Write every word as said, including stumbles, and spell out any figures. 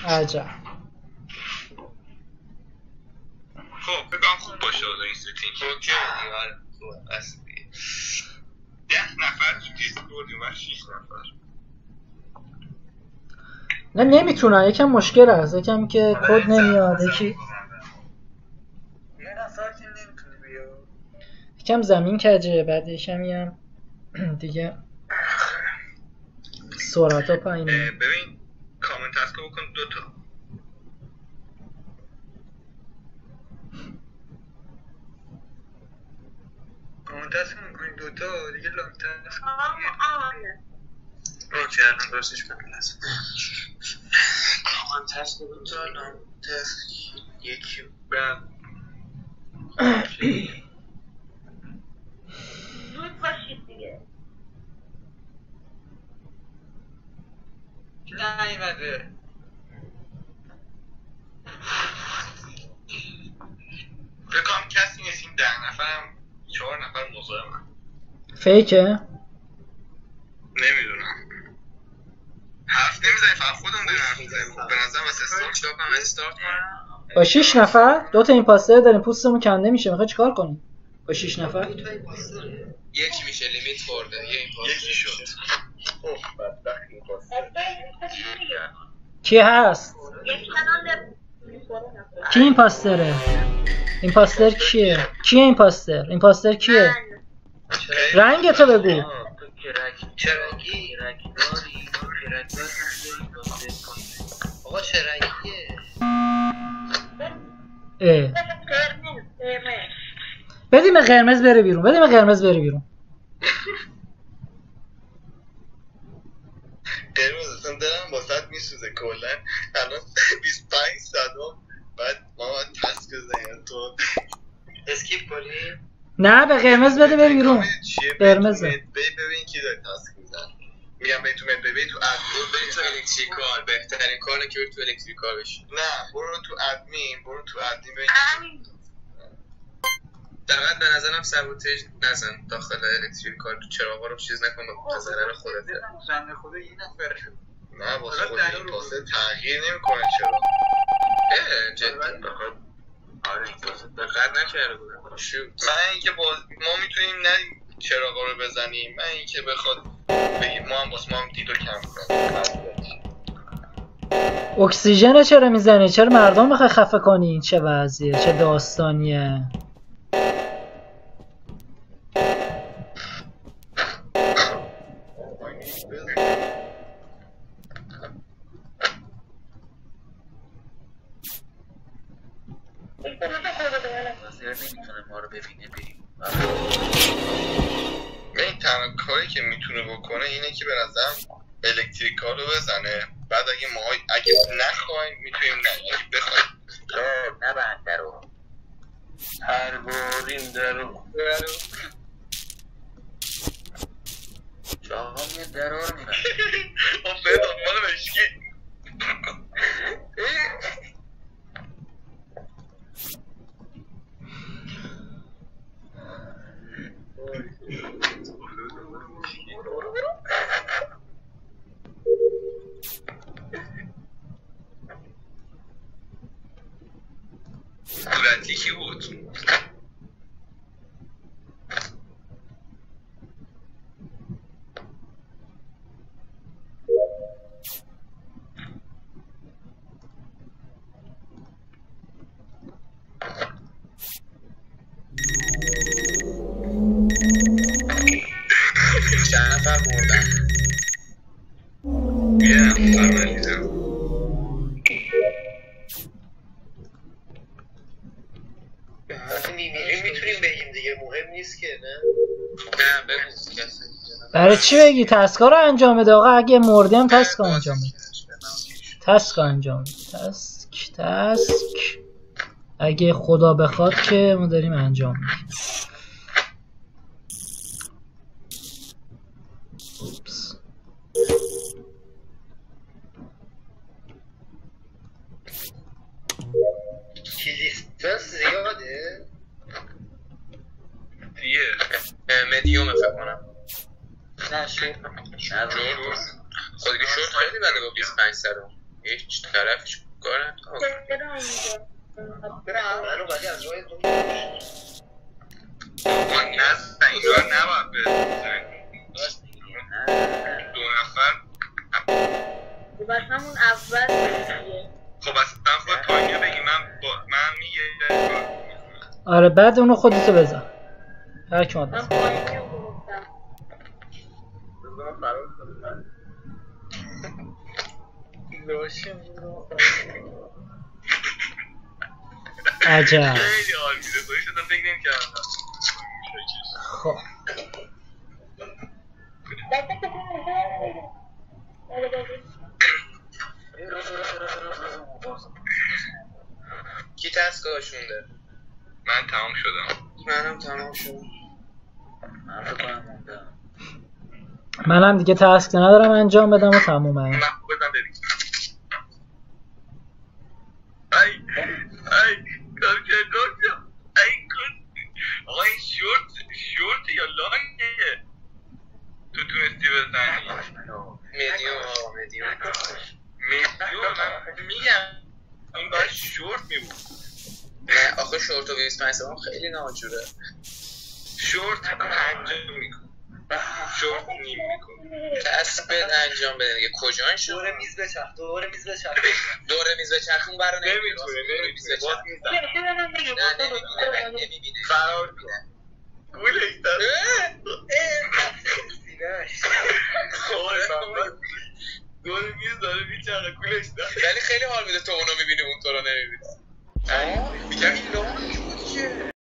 عجب. خب بگم خوب باشه این ستینگ اوکی دیگه تو اصلی ده نفر تو دیسکوردیم و شیش نفر. نه نمیتونن، یکم مشکل هست، یکم که کد نمیاد، یکی یه نفر که نمیتونی بیا یکم زمین کجه، بعد یکمی هم دیگه سرعت ها پایینه. ببین کامنت تسکو بکن دوتا. کامنت تسکو میکنی دوتا دیگه لانگ تسکو اوکی الان درستش بگم لازم کامنت تسکو دوتا لانگ تسک یکی بعد زود باشید دیگه. نه ایمده بکنم کسی نیست این ده نفرم چهار نفر مزاحمن. فیکه؟ نمیدونم حرف نمیزنی فقط خودم داریم حرف میزنیم. به نظرم واسه استارت چیکار کنم استارت کنم با شیش نفر دو تا ایمپاستر داریم، پوستمون کنده میشه، میخوای چیکار کنیم با شیش نفر؟ یکی میشه لیمیت خورده یه ایمپاستر یکی شد. اوه بدبخت ایمپاستر کی هست؟ یک کانال کی ایمپاستره؟ ایمپاستر کیه؟ کیه ایمپاستر؟ ایمپاستر کیه؟ رنگ تو بگو. چه رنگی؟ رنگداری آقا چه رنگیه؟ اه قرمز قرمز بدیم قرمز بره بیرون، بدیم قرمز بره بیرون. قرمز اصلا دلم واسط میسوزه کلا الان بیست و پنج صدم بعد ما باید تسک بزنیم تو اسکیپ کنیم. نه به قرمز بده بره بیرون. قرمزه ببین کی داره تسک میزن. میگم به تو مت ببین تو ادمین بریم تو الکتریکال بهترین کاره که تو الکتریکال بشی. نه برو تو ادمین برو تو ادمین ببین فقط به نظرم سابوتیج نزن داخل الکتریکال تو چراغا رو چیز نکن به ضرر خودت. زنده خود یه نفر نه واسه خود این پاسه تغییر نمیکنه چرا؟ اه جدی بخواد آره این پاسه دقت نکرده بودم. شو من اینکه باز ما میتونیم نه چراغا رو بزنیم، من اینکه بخواد بگیم ما هم واسه ما هم دیدو کم کنیم. اکسیژن چرا میزنی؟ چرا مردم بخوای خفه کنی؟ چه وضعیه؟ چه داستانیه؟ نمیتونه ما رو ببینه بریم. این تنها کاری که میتونه بکنه اینه که به نظرم الکتریکال رو بزنه، بعد اگه ما اگه نخوایم میتونیم نه اگه بخوایم نبند درو هر باریم درو درو چاقام یه درو رو میبند اون به دنبال مشکی صورتی کی بود؟ چند نفر مردن؟ یه نفر من دیدم. میتونیم بگیم دیگه مهم نیست که نه؟ نه بگو کسی برای چی بگی؟ تسکا رو انجام بده آقا، اگه مردی هم تسکا انجام بده. تسکا انجام بده. تسک تسک اگه خدا بخواد که ما داریم انجام میدیم. اوپس کلیستاس زیاده؟ دیگه مدیومه فکر کنم. نه شورت نه شورت خود که شورت خیلی بده با بیست و پنج صدم هیچ طرفش کار نکنم چرا اینجا؟ برم رو باید از روی دو من نزد این رو نباید بزن دو نفر خب از همون اول دیگه. خب اصلا خود پایینه بگی من با من میگه آره بعد اونو خودتو بزن هر کی من اومد پایینی رو گرفتم. بزنم فرار کنم لاشم عجب خیلی حال میده خودش رو فکر نمی کردم خب دسته که کنم کی تسکا شونده؟ من تمام شدم منم تمام شدم من فکر کنم موندم منم دیگه تاسک ندارم انجام بدم و تمومه من بزن ببین ای ای کارکه کارکه ای کن آقا این شورت شورت یا لانگه تو تونستی بزنی میدیوم آقا میدیوم میدیوم من میگم این باید شورت میبود نه آخه شورت و ویس پنج خیلی ناجوره شورت انجام میکن شورت نیم میکن دست بد انجام بده دیگه کجا این شورت دوره میز بچرخ دوره میز بچرخ دوره میز بچرخ اون برا نمیتونه نمیتونه باز میزن نه نمیبینه نمیبینه فرار کنه گولش دست سینهش دوره میز داره میچرخه گولش دست ولی خیلی حال میده تو اونو میبینی